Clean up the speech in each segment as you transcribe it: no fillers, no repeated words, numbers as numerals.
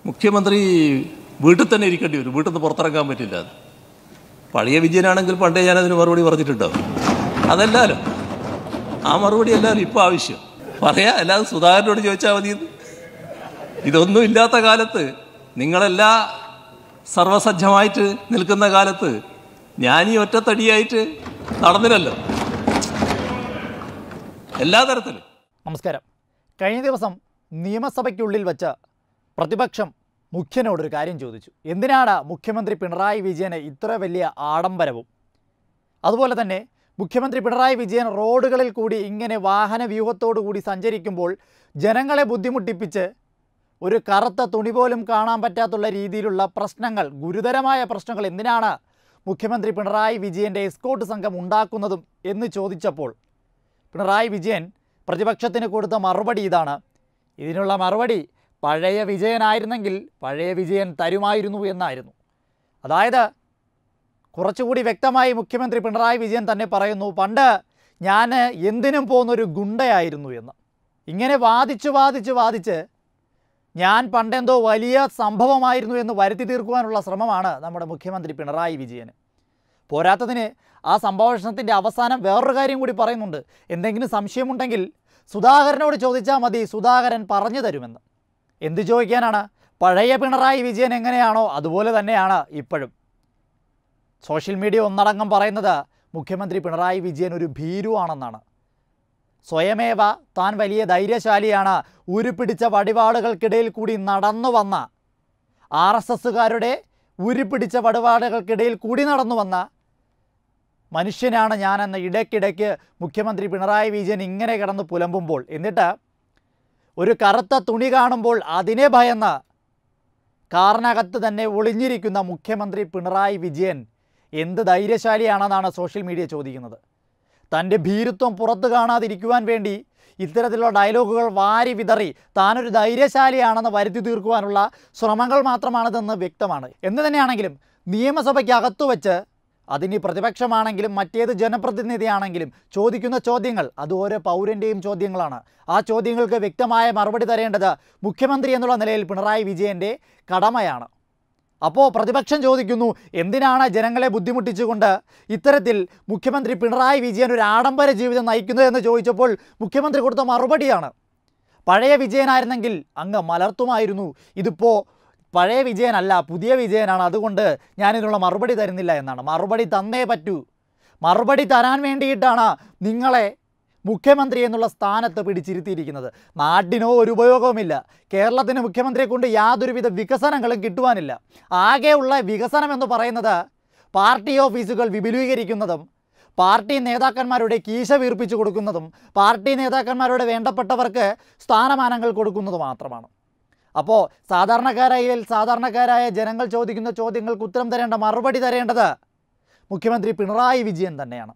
മുഖ്യമന്ത്രി വീട്ടിൽ തന്നെ ഇരിക്കേണ്ടി വരും, വീട്ടിൽ നിന്ന് പുറത്തിറങ്ങാൻ പറ്റില്ല. പഴയ വിജയനാണെങ്കിൽ പണ്ടേ ഞാനതിന് മറുപടി പറഞ്ഞിട്ടുണ്ടാവും. അതല്ലാലോ, ആ മറുപടി അല്ലാലും ഇപ്പോൾ ആവശ്യം പറയാ. അല്ലാതെ സുധാകരനോട് ചോദിച്ചാൽ മതി. ഇതൊന്നും ഇല്ലാത്ത കാലത്ത്, നിങ്ങളെല്ലാ സർവസജ്ജമായിട്ട് നിൽക്കുന്ന കാലത്ത് ഞാൻ ഈ ഒറ്റത്തടിയായിട്ട് നടന്നില്ലല്ലോ എല്ലാ തരത്തിലും. നമസ്കാരം. കഴിഞ്ഞ ദിവസം നിയമസഭയ്ക്കുള്ളിൽ വച്ച് പ്രതിപക്ഷം മുഖ്യനോടൊരു കാര്യം ചോദിച്ചു. എന്തിനാണ് മുഖ്യമന്ത്രി പിണറായി വിജയന് ഇത്ര വലിയ ആഡംബരവും, അതുപോലെ തന്നെ മുഖ്യമന്ത്രി പിണറായി വിജയൻ റോഡുകളിൽ കൂടി ഇങ്ങനെ വാഹന വ്യൂഹത്തോടു കൂടി സഞ്ചരിക്കുമ്പോൾ ജനങ്ങളെ ബുദ്ധിമുട്ടിപ്പിച്ച് ഒരു കറുത്ത തുണി പോലും കാണാൻ പറ്റാത്തുള്ള രീതിയിലുള്ള പ്രശ്നങ്ങൾ, ഗുരുതരമായ പ്രശ്നങ്ങൾ എന്തിനാണ് മുഖ്യമന്ത്രി പിണറായി വിജയൻ്റെ എസ്കോർട്ട് സംഘം ഉണ്ടാക്കുന്നതും എന്ന് ചോദിച്ചപ്പോൾ പിണറായി വിജയൻ പ്രതിപക്ഷത്തിന് കൊടുത്ത മറുപടി ഇതാണ്. ഇതിനുള്ള മറുപടി പഴയ വിജയനായിരുന്നെങ്കിൽ പഴയ വിജയൻ തരുമായിരുന്നു എന്നായിരുന്നു. അതായത് കുറച്ചുകൂടി വ്യക്തമായി മുഖ്യമന്ത്രി പിണറായി വിജയൻ തന്നെ പറയുന്നു, പണ്ട് ഞാൻ എന്തിനും പോകുന്നൊരു ഗുണ്ടയായിരുന്നു എന്ന്. ഇങ്ങനെ വാദിച്ച് ഞാൻ പണ്ടെന്തോ വലിയ സംഭവമായിരുന്നു എന്ന് വരുത്തി തീർക്കുവാനുള്ള ശ്രമമാണ് നമ്മുടെ മുഖ്യമന്ത്രി പിണറായി വിജയന്. പോരാത്തതിന് ആ സംഭാഷണത്തിൻ്റെ അവസാനം വേറൊരു കാര്യം കൂടി പറയുന്നുണ്ട്. എന്തെങ്കിലും സംശയമുണ്ടെങ്കിൽ സുധാകരനോട് ചോദിച്ചാൽ മതി, സുധാകരൻ പറഞ്ഞു തരുമെന്ന്. എന്ത് ചോദിക്കാനാണ്? പഴയ പിണറായി വിജയൻ എങ്ങനെയാണോ അതുപോലെ തന്നെയാണ് ഇപ്പോഴും. സോഷ്യൽ മീഡിയ ഒന്നടങ്കം പറയുന്നത് മുഖ്യമന്ത്രി പിണറായി വിജയൻ ഒരു ഭീരുവാണെന്നാണ്. സ്വയമേവ താൻ വലിയ ധൈര്യശാലിയാണ്, ഉരുപിടിച്ച വടിവാളുകൾക്കിടയിൽ കൂടി നടന്നു വന്ന RSSകാരുടെ ഉരുപിടിച്ച വടിവാളുകൾക്കിടയിൽ കൂടി നടന്നു വന്ന മനുഷ്യനാണ് ഞാനെന്ന് ഇടയ്ക്കിടയ്ക്ക് മുഖ്യമന്ത്രി പിണറായി വിജയൻ ഇങ്ങനെ കിടന്ന് പുലമ്പുമ്പോൾ, എന്നിട്ട് ഒരു കറുത്ത തുണി കാണുമ്പോൾ അതിനെ ഭയന്ന് കാറിനകത്ത് തന്നെ ഒളിഞ്ഞിരിക്കുന്ന മുഖ്യമന്ത്രി പിണറായി വിജയൻ എന്ത് ധൈര്യശാലിയാണെന്നാണ് സോഷ്യൽ മീഡിയ ചോദിക്കുന്നത്. തൻ്റെ ഭീരുത്വം പുറത്തു കാണാതിരിക്കുവാൻ വേണ്ടി ഇത്തരത്തിലുള്ള ഡയലോഗുകൾ വാരി വിതറി താനൊരു ധൈര്യശാലിയാണെന്ന് വരുത്തി തീർക്കുവാനുള്ള ശ്രമങ്ങൾ മാത്രമാണിതെന്ന് വ്യക്തമാണ്. എന്ന് തന്നെയാണെങ്കിലും നിയമസഭയ്ക്കകത്തു വച്ച് അതിന് പ്രതിപക്ഷമാണെങ്കിലും മറ്റേത് ജനപ്രതിനിധിയാണെങ്കിലും ചോദിക്കുന്ന ചോദ്യങ്ങൾ അത് ഓരോ പൗരൻ്റെയും ചോദ്യങ്ങളാണ്. ആ ചോദ്യങ്ങൾക്ക് വ്യക്തമായ മറുപടി തരേണ്ടത് മുഖ്യമന്ത്രി എന്നുള്ള നിലയിൽ പിണറായി വിജയൻ്റെ കടമയാണ്. അപ്പോൾ പ്രതിപക്ഷം ചോദിക്കുന്നു, എന്തിനാണ് ജനങ്ങളെ ബുദ്ധിമുട്ടിച്ചുകൊണ്ട് ഇത്തരത്തിൽ മുഖ്യമന്ത്രി പിണറായി വിജയൻ ഒരു ആഡംബര ജീവിതം നയിക്കുന്നത് എന്ന് ചോദിച്ചപ്പോൾ മുഖ്യമന്ത്രി കൊടുത്ത മറുപടിയാണ്, പഴയ വിജയനായിരുന്നെങ്കിൽ അങ്ങ് മലർത്തുമായിരുന്നു, ഇതിപ്പോൾ പഴയ വിജയനല്ല പുതിയ വിജയനാണ്, അതുകൊണ്ട് ഞാനിതിനുള്ള മറുപടി തരുന്നില്ല എന്നാണ്. മറുപടി തന്നേ പറ്റൂ. മറുപടി തരാൻ വേണ്ടിയിട്ടാണ് നിങ്ങളെ മുഖ്യമന്ത്രി എന്നുള്ള സ്ഥാനത്ത് പിടിച്ചിരുത്തിയിരിക്കുന്നത്. നാട്ടിനോ ഒരു ഉപയോഗവുമില്ല. കേരളത്തിന് മുഖ്യമന്ത്രിയെ കൊണ്ട് യാതൊരുവിധ വികസനങ്ങളും കിട്ടുവാനില്ല. ആകെയുള്ള വികസനം എന്ന് പറയുന്നത് പാർട്ടി ഓഫീസുകൾ വിപുലീകരിക്കുന്നതും പാർട്ടി നേതാക്കന്മാരുടെ കീശ വീർപ്പിച്ചു കൊടുക്കുന്നതും പാർട്ടി നേതാക്കന്മാരുടെ വേണ്ടപ്പെട്ടവർക്ക് സ്ഥാനമാനങ്ങൾ കൊടുക്കുന്നത് മാത്രമാണ്. അപ്പോൾ സാധാരണക്കാരായ ജനങ്ങൾ ചോദിക്കുന്ന ചോദ്യങ്ങൾക്ക് ഉത്തരം തരേണ്ട, മറുപടി തരേണ്ടത് മുഖ്യമന്ത്രി പിണറായി വിജയൻ തന്നെയാണ്.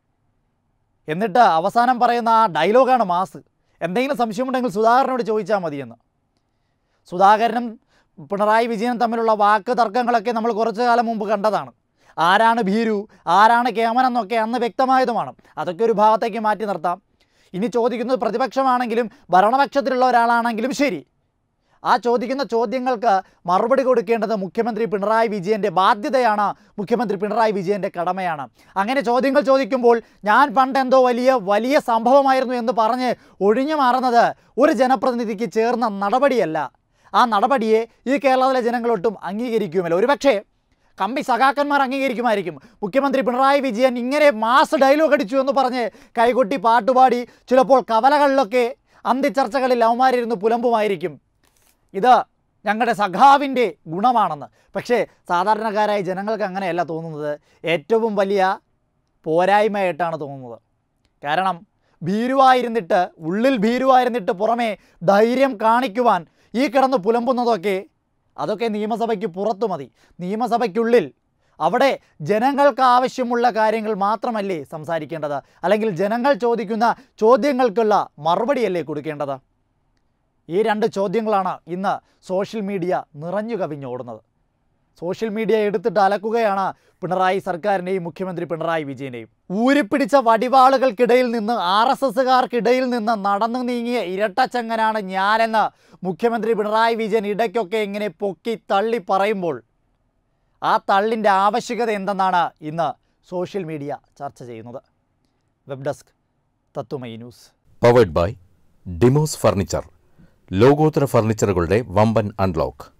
എന്നിട്ട് അവസാനം പറയുന്ന ആ ഡയലോഗാണ് മാസ്. എന്തെങ്കിലും സംശയമുണ്ടെങ്കിൽ സുധാകരനോട് ചോദിച്ചാൽ മതിയെന്ന്. സുധാകരനും പിണറായി വിജയനും തമ്മിലുള്ള വാക്ക് തർക്കങ്ങളൊക്കെ നമ്മൾ കുറച്ചു കാലം മുമ്പ് കണ്ടതാണ്. ആരാണ് ഭീരു, ആരാണ് കേമനെന്നൊക്കെ അന്ന് വ്യക്തമായതുമാണ്. അതൊക്കെ ഒരു ഭാഗത്തേക്ക് മാറ്റി നിർത്താം. ഇനി ചോദിക്കുന്നത് പ്രതിപക്ഷമാണെങ്കിലും ഭരണപക്ഷത്തിലുള്ള ഒരാളാണെങ്കിലും ശരി, ആ ചോദിക്കുന്ന ചോദ്യങ്ങൾക്ക് മറുപടി കൊടുക്കേണ്ടത് മുഖ്യമന്ത്രി പിണറായി വിജയൻ്റെ ബാധ്യതയാണ്, മുഖ്യമന്ത്രി പിണറായി വിജയൻ്റെ കടമയാണ്. അങ്ങനെ ചോദ്യങ്ങൾ ചോദിക്കുമ്പോൾ ഞാൻ പണ്ടെന്തോ വലിയ സംഭവമായിരുന്നു എന്ന് പറഞ്ഞ് ഒഴിഞ്ഞു മാറുന്നത് ഒരു ജനപ്രതിനിധിക്ക് ചേർന്ന നടപടിയല്ല. ആ നടപടിയെ ഈ കേരളത്തിലെ ജനങ്ങളൊട്ടും അംഗീകരിക്കുമല്ലോ. ഒരുപക്ഷേ കമ്പി സഖാക്കന്മാർ അംഗീകരിക്കുമായിരിക്കും. മുഖ്യമന്ത്രി പിണറായി വിജയൻ ഇങ്ങനെ മാസ് ഡയലോഗ് അടിച്ചു എന്ന് പറഞ്ഞ് കൈകൊട്ടി പാട്ടുപാടി ചിലപ്പോൾ കവലകളിലൊക്കെ അന്തിച്ചർച്ചകളിൽ അവന്മാരിരുന്ന് പുലമ്പുമായിരിക്കും, ഇത് ഞങ്ങളുടെ സഖാവിൻ്റെ ഗുണമാണെന്ന്. പക്ഷേ സാധാരണക്കാരായ ജനങ്ങൾക്ക് അങ്ങനെയല്ല തോന്നുന്നത്. ഏറ്റവും വലിയ പോരായ്മയായിട്ടാണ് തോന്നുന്നത്. കാരണം ഭീരുവായിരുന്നിട്ട്, ഉള്ളിൽ ഭീരുവായിരുന്നിട്ട് പുറമേ ധൈര്യം കാണിക്കുവാൻ ഈ കിടന്ന് പുലമ്പുന്നതൊക്കെ അതൊക്കെ നിയമസഭയ്ക്ക് പുറത്തു മതി. നിയമസഭയ്ക്കുള്ളിൽ അവിടെ ജനങ്ങൾക്ക് ആവശ്യമുള്ള കാര്യങ്ങൾ മാത്രമല്ലേ സംസാരിക്കേണ്ടത്, അല്ലെങ്കിൽ ജനങ്ങൾ ചോദിക്കുന്ന ചോദ്യങ്ങൾക്കുള്ള മറുപടിയല്ലേ കൊടുക്കേണ്ടത്? ഈ രണ്ട് ചോദ്യങ്ങളാണ് ഇന്ന് സോഷ്യൽ മീഡിയ നിറഞ്ഞു കവിഞ്ഞോടുന്നത്. സോഷ്യൽ മീഡിയ എടുത്തിട്ട് അലക്കുകയാണ് പിണറായി സർക്കാരിനെയും മുഖ്യമന്ത്രി പിണറായി വിജയനെയും. ഊരിപ്പിടിച്ച വടിവാളുകൾക്കിടയിൽ നിന്ന് RSSകാർക്കിടയിൽ നിന്ന് നടന്നു നീങ്ങിയ ഇരട്ടച്ചങ്ങനാണ് ഞാനെന്ന് മുഖ്യമന്ത്രി പിണറായി വിജയൻ ഇടയ്ക്കൊക്കെ ഇങ്ങനെ പൊക്കി തള്ളി പറയുമ്പോൾ ആ തള്ളിൻ്റെ ആവശ്യകത എന്തെന്നാണ് ഇന്ന് സോഷ്യൽ മീഡിയ ചർച്ച ചെയ്യുന്നത്. Web desk Tatwamayi news. Powered by Demos furniture. ലോകോത്തര ഫർണിച്ചറുകളുടെ വമ്പൻ അൺലോക്ക്.